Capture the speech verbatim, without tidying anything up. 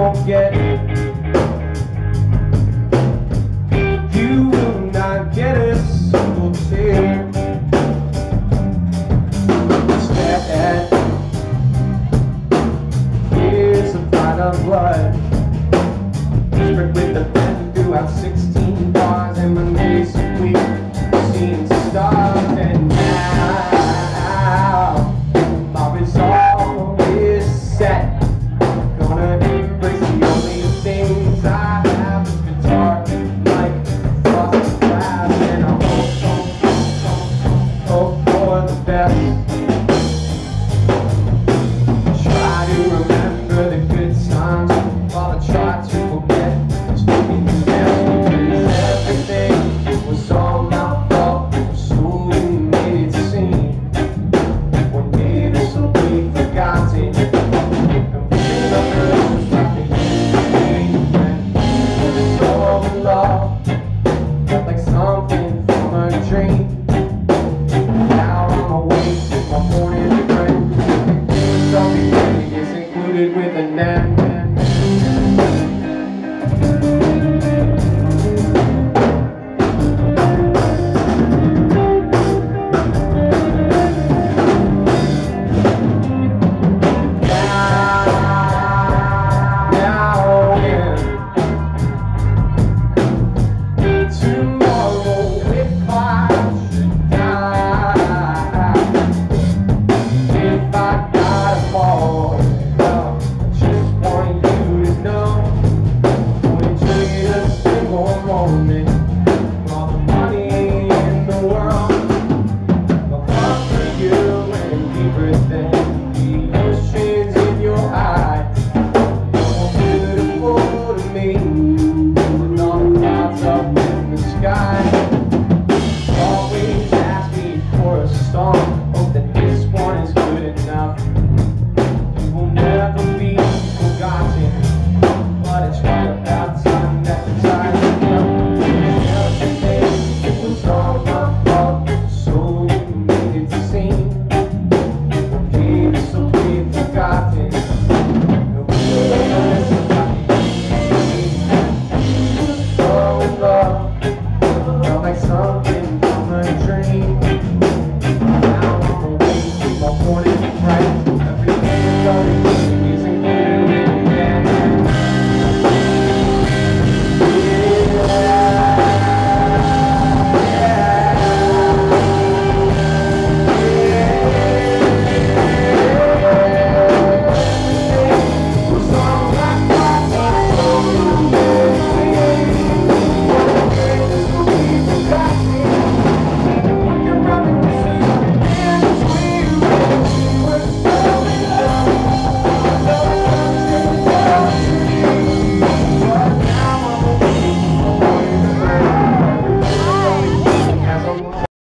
won't get. You will not get a single tear. Instead, here's a pint of blood, spread with the pen throughout sixteen bars, and my knees are weak, seeing stars. And now my resolve is set. Gonna embrace the only things I have: this guitar, mic, frosted glass, and I hope, hope, hope for the best. Try to remember the good times while I try to forget. Speaking to them, because everything was all my fault. So you made it seem one day this will be forgotten. And wishing the girl was like a human friend. It's all in love, felt like something from a dream. Now I'm awake with my morning friend. Things I'll be getting is included with an end.